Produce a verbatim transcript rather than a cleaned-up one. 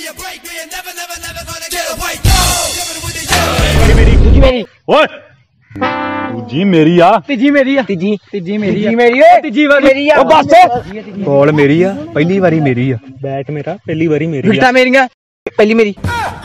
दूजी मेरी ओए दूजी मेरी आ तीजी मेरी आ तीजी तीजी मेरी तीजी मेरी आ तीजी मेरी आ बस बॉल मेरी आ पहली बारी मेरी आ बैट मेरा पहली बारी मेरी विकटा मेरियां पहली मेरी